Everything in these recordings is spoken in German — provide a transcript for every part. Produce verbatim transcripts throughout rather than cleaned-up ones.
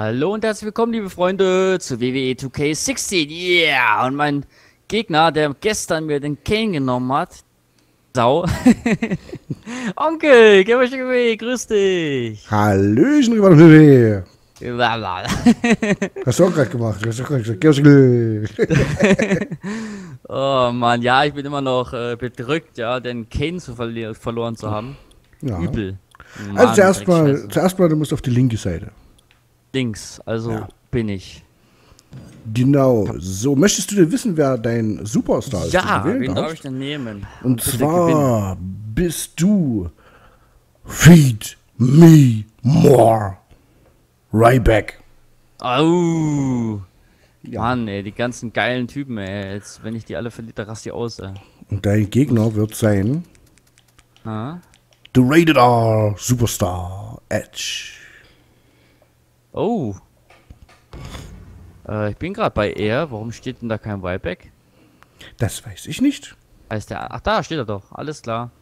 Hallo und herzlich willkommen, liebe Freunde, zu W W E zwei K sechzehn. Yeah! Und mein Gegner, der gestern mir den Kane genommen hat, Sau. Onkel, geh mal schon weg, grüß dich. Hallöchen, rüber W W E. Blablabla. Hast du auch gerade gemacht. Hast du auch gerade gesagt, geh aus dem Glück. Oh Mann, ja, ich bin immer noch äh, bedrückt, ja, den Kane zu verli verloren zu haben. Ja. Übel. Mann, Also zuerst mal, Dreckscheiße. zuerst mal, du musst auf die linke Seite. Links, also Ja. bin ich. Genau. So, möchtest du denn wissen, wer dein Superstar ist? Ja, den du wählen wen darf darfst? ich denn nehmen? Und Bitte zwar bist du Feed Me More Ryback. Au! Ja. Mann, ey, die ganzen geilen Typen, ey. Jetzt, wenn ich die alle verliere, da raste ich aus, ey. Und dein Gegner wird sein Ah. The Rated R Superstar Edge. Oh. Äh, ich bin gerade bei er. Warum steht denn da kein Ryback? Das weiß ich nicht. Heißt der. Ach, da steht er doch. Alles klar.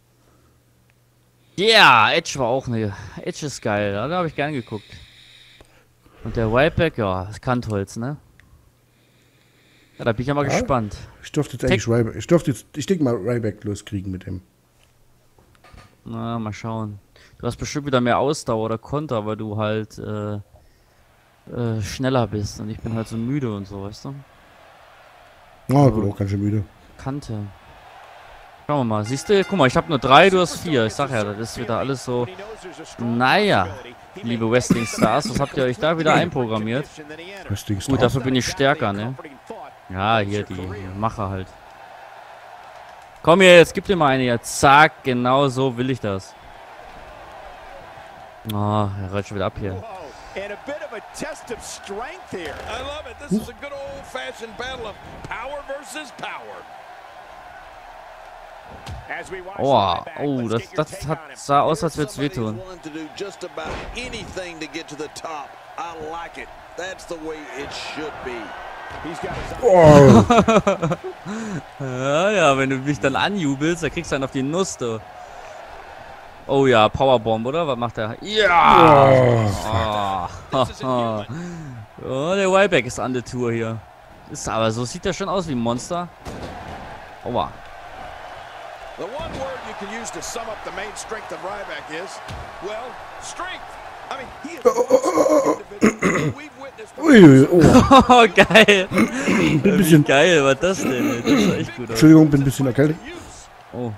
Ja, yeah, Edge war auch ne. Edge ist geil. Da habe ich gern geguckt. Und der Ryback, ja, das Kantholz, ne? Ja, da bin ich ja mal Ja. gespannt. Ich dürfte jetzt eigentlich Ryback, ich dürfte jetzt, ich denke mal Ryback loskriegen mit dem. Na, mal schauen. Du hast bestimmt wieder mehr Ausdauer oder Konter, weil du halt äh, äh, schneller bist. Und ich bin halt so müde und so, weißt du? Ah, ich bin auch ganz schön müde. Kante. Schauen wir mal. Siehst du? Guck mal, ich habe nur drei, du hast vier. Ich sag ja, das ist wieder alles so. Naja, liebe Wrestling Stars, was habt ihr euch da wieder einprogrammiert? Wrestling Gut, Stars. dafür bin ich stärker, ne? Ja, hier die Macher halt. Komm hier, jetzt gib dir mal eine jetzt. Zack, genau so will ich das. Oh, er rollt schon wieder ab hier. And a bit of a test of strength here. I love it. This is a good old-fashioned battle of power versus power. As we watch Oh, the back, oh, let's das, get your das take hat, on him. sah aus, als würde es wehtun. willing to do just about anything to get to the top. I like it. That's the way it should be. He's got his Oh, Ja, ja, wenn du mich dann anjubelst, dann kriegst du einen auf die Nuss, du. Oh ja, Powerbomb, oder? Was macht er? Ja! Oh, oh, der Ryback ist an der Tour hier. Ist aber so sieht er schon aus wie ein Monster. Aua. The one word you can use to sum up the main strength of Ryback is, well, strength. I mean, he is a individual. We've witnessed ui, oh. Oh, geil. Bin ein Wie bisschen, geil war das denn? ey? Das sah echt gut aus. Entschuldigung, bin ein bisschen erkältet. Oh.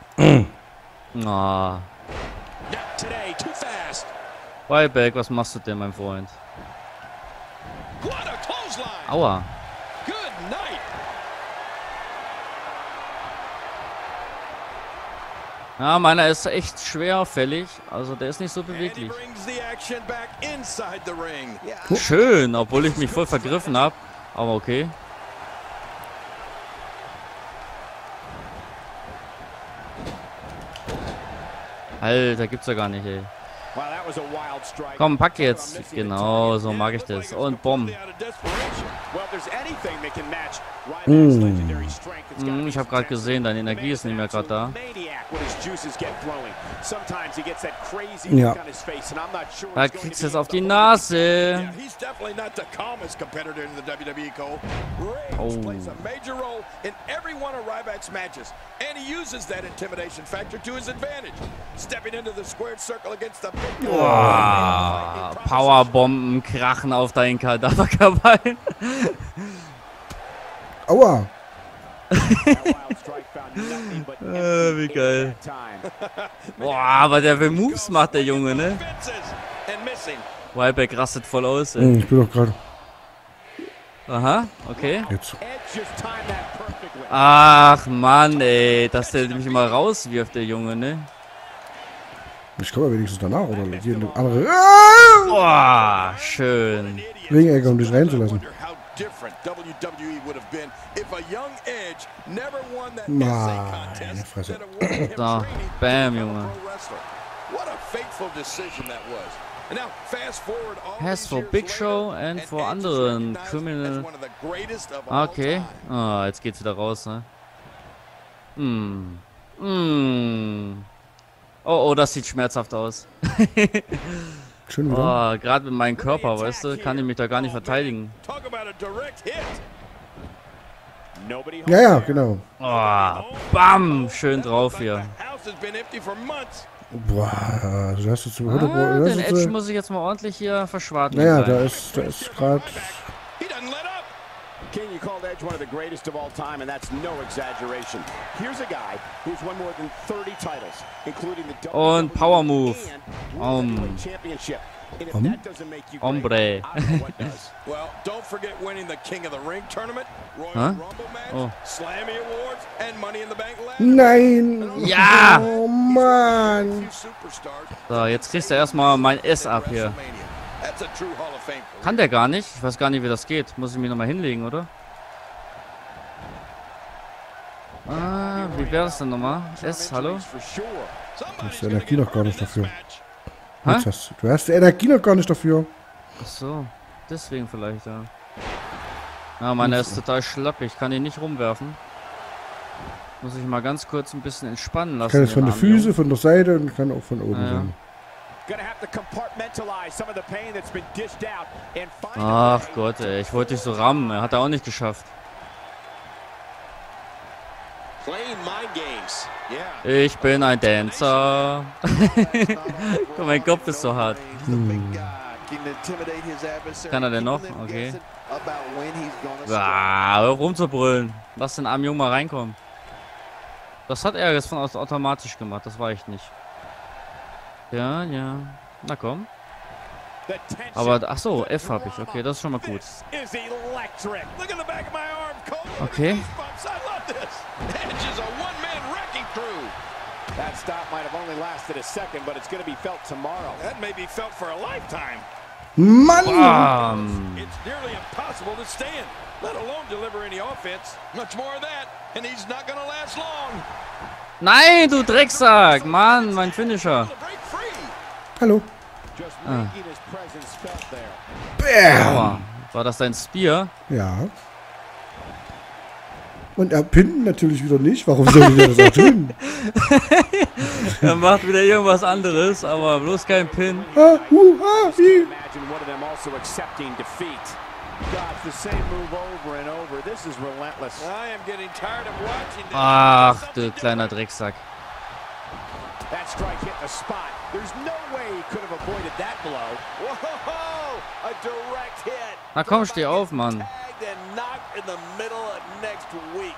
Ah. Not today, too fast. Ryback, was machst du denn, mein Freund? What a clothesline. Aua. Good night. Ja, meiner ist echt schwerfällig. Also der ist nicht so And he beweglich. brings the action back inside the ring. Schön, obwohl ich mich voll vergriffen habe. Aber okay. Alter, gibt's ja gar nicht, ey. Wow, that was a wild strike. Komm, pack jetzt. Genau, so mag ich das. Und Bomb. Well, if there's anything that can match Ryback's legendary strength, it's gotta Hm, be ich habe gerade gesehen, deine Energie ist nicht mehr gerade da. maniac when his juices get flowing. Sometimes he gets that crazy Ja. look on his face, and I'm not sure Da he's going kriegst to du be jetzt auf able die to- Nase. Yeah, he's definitely not the calmest competitor in the W W E, Cole. Rage Oh. plays a major role in every one of Ryback's matches, and he uses that intimidation factor to his advantage. Stepping into the squared circle against the big guy. Boah, Powerbomben krachen auf dein Kadaverbein. Aua. Äh, wie geil. Boah, aber der will Moves macht, der Junge, ne? Ryback rastet voll aus, ey. Hm, ich bin doch gerade. Aha, okay. Jetzt. Ach, Mann, ey. Dass der mich immer rauswirft, der Junge, ne? Ich komme ja wenigstens danach, oder? Hier eine andere. Ah! Boah, schön. Ringecke, um dich reinzulassen. Meine Fresse. So, bam, Junge. Pass for Big Show and for anderen Criminal. Okay. Ah, jetzt geht's wieder raus, ne? Hm. Hm. Oh, oh, das sieht schmerzhaft aus. Schön wieder. Oh, gerade mit meinem Körper, weißt du, kann ich mich da gar nicht verteidigen. Ja, ja, genau. Oh, bam, schön drauf hier. Boah, du hast jetzt... Ah, den Edge muss ich jetzt mal ordentlich hier verschwarten. Naja, da ist, da ist gerade... King, you called Edge one of the greatest of all time, and that's no exaggeration. Here's a guy who's won more than thirty titles, including the Und Power Move. Um. Championship. And if Um. that doesn't make you great, Hombre. I don't know what does. Well, don't forget winning the King of the Ring tournament, Royal Huh? Rumble match, Oh. Slammy Awards, and Money in the Bank ladder. Nein! Ja! Oh Mann! So, jetzt kriegst du erstmal mein S ab hier. That's a true Hall of Fame career. Kann der gar nicht? Ich weiß gar nicht, wie das geht. Muss ich mich nochmal hinlegen, oder? Ah, wie wäre das denn nochmal? S, hallo? Du hast die Energie noch gar nicht dafür. Hä? Jetzt hast, du hast die Energie noch gar nicht dafür. Ach so, deswegen vielleicht, ja. Ja, meiner ist total schlappig. Ich kann ihn nicht rumwerfen. Muss ich mal ganz kurz ein bisschen entspannen lassen. Kann jetzt von den der armen Füße, von der Seite und kann auch von oben Ja. sein. Gonna have to compartmentalize some of the pain that's been dished out and find Jungen. a Ach way. Gott, ey, ich wollte dich so rammen. Er hat er auch nicht geschafft. Playing mind games. Yeah. Ich bin ein Dancer. Guck, mein Kopf ist so hart. Kann er denn noch? Okay. Ah, hör rum zu brüllen. Lass den armen Jungen mal reinkommen. Das hat er jetzt von aus automatisch gemacht. Das war ich nicht. Ja, ja. Na komm. The tension Aber, ach so, F habe ich. Okay, das ist schon mal gut. is electric. Look at the back of my arm, Cole. Okay. Goosebumps. I love this. Edge is a one-man wrecking crew. That stop might have only lasted a second, but it's going to be felt tomorrow. That may be felt for a lifetime. Mann! Bam. It's nearly impossible to stand, let alone deliver any offense. Much more of that, and he's not going to last long. Nein, du Drecksack. Mann, mein Finisher. To break free. Hallo. Just Ah. making his presence felt there. Bam! Aua. War das dein Spear? Ja. Und er pinnt natürlich wieder nicht. Warum soll ich das auch tun? Er macht wieder irgendwas anderes, aber bloß kein Pin. Ah, uh, ah, hi. Imagine one of them also accepting defeat. God, it's the same move over and over. This is relentless. I am getting tired of watching this. Ach, du kleiner Drecksack. That strike hit the spot. There's no way he could have avoided that blow. Whoa! A direct hit. Na komm, steh auf, Mann. Tagged and knocked in the middle of next week.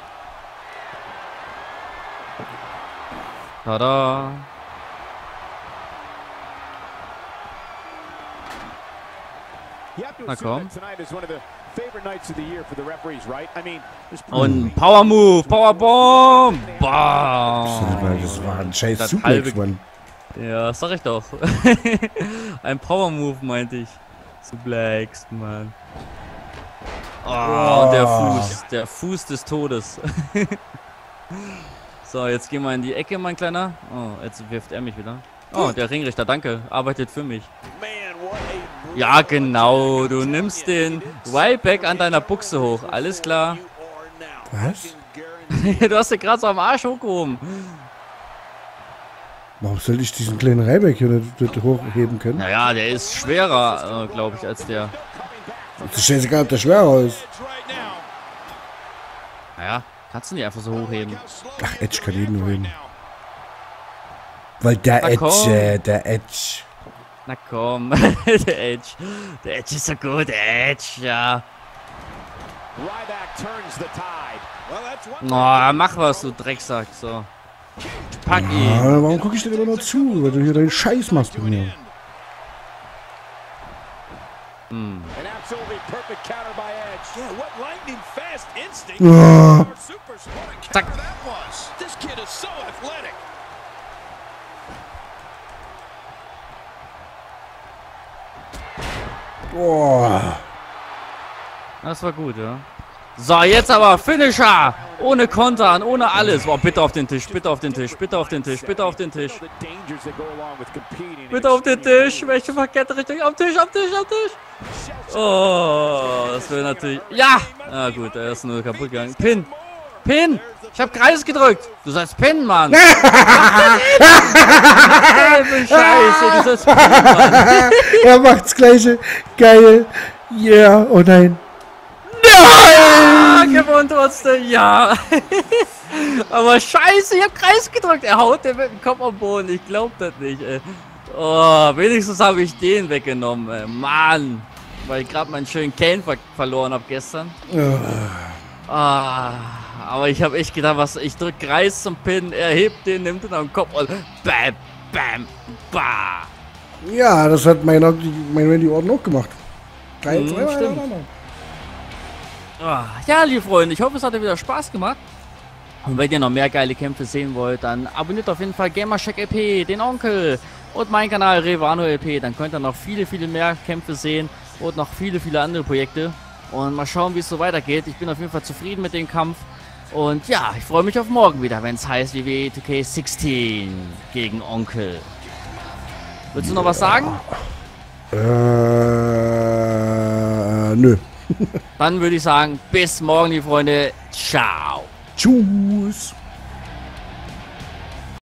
Tada. You have to Na assume komm. that tonight is one of the favorite nights of the year for the referees, right? I mean, there's Und Power Move, Power Bomb. Das Bam. war- Das war ein scheiß Das Suplex, halbe- Mann. Ja, sag ich doch. Ein Power Move meinte ich. Suplex, Mann. Oh, und der Fuß. Der Fuß des Todes. So, jetzt gehen wir in die Ecke, mein Kleiner. Oh, jetzt wirft er mich wieder. Oh, der Ringrichter, danke. Arbeitet für mich. Man, what a Ja, genau. Du nimmst den Ryback an deiner Buchse hoch. Alles klar. you are now. Was? Du hast den gerade so am Arsch hochgehoben. Warum soll ich diesen kleinen Reibeck hier nicht, nicht hochheben können? Naja, der ist schwerer, äh, glaube ich, als der. Das ist scheißegal, ob der schwerer ist. Edge right now. Naja, kannst du nicht einfach so hochheben. Ach, Edge kann jeden nur heben. Weil der Na komm. Edge, äh, der Edge. Na komm, der Edge. Der Edge ist so gut, der Edge, ja. Ryback turns the tide. Well, that's one. Oh, mach was, du Drecksack, so. Pack Ah, ihn. warum gucke ich dir immer nur zu, weil du hier deinen Scheiß machst mit mir? Hm. An absolutely perfect counter by Edge. Yeah, what lightning fast instinct. Ah. Or super smart Zack. counter that was. This kid is so athletic. Boah. Das war gut, ja. So, jetzt aber Finisher. Ohne Kontern, ohne alles. Boah, bitte auf den Tisch, bitte auf den Tisch, bitte auf den Tisch, bitte auf den Tisch. The dangers that go along with competing in Bitte auf den extreme Tisch. Welche verkehrte Richtung? Am Tisch, am Tisch, am Tisch. Oh, das wäre natürlich... Ja! Ah gut, er ist nur kaputt gegangen. Pin. Pin! Ich hab Kreis gedrückt! Du sollst pinnen, Mann! Scheiße, du sollst pinnen, Mann! Er macht's Gleiche. Geil. Yeah. Oh nein. Ja, gewonnen trotzdem, ja! Aber scheiße, ich hab Kreis gedrückt! Er haut den mit dem Kopf am Boden, ich glaub das nicht, ey. Oh, wenigstens habe ich den weggenommen, ey. Mann! Weil ich gerade meinen schönen Kane ver verloren habe gestern. Ah, aber ich habe echt gedacht, was, ich drück Kreis zum Pin, er hebt den, nimmt den am Kopf und bam, bam, bah. Ja, das hat mein, mein Randy Orton auch gemacht. Drei, Mhm, zwei, stimmt. drei, drei. Ah, ja, liebe Freunde, ich hoffe, es hat euch wieder Spaß gemacht. Und wenn ihr noch mehr geile Kämpfe sehen wollt, dann abonniert auf jeden Fall Gamercheck L P, den Onkel und meinen Kanal Revano L P. Dann könnt ihr noch viele, viele mehr Kämpfe sehen und noch viele, viele andere Projekte. Und mal schauen, wie es so weitergeht. Ich bin auf jeden Fall zufrieden mit dem Kampf. Und ja, ich freue mich auf morgen wieder, wenn es heißt W W E zwei K sechzehn gegen Onkel. Willst du noch was sagen? Äh, nö. Dann würde ich sagen, bis morgen, die Freunde. Ciao. Tschüss.